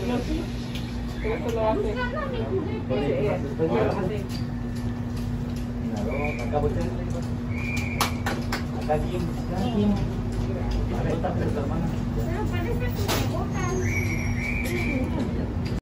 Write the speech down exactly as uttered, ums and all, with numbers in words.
Pero sí, eso lo hace. Acá por dentro. Acá aquí. Aquí. Vale, está hermana. Pero parece que me botan.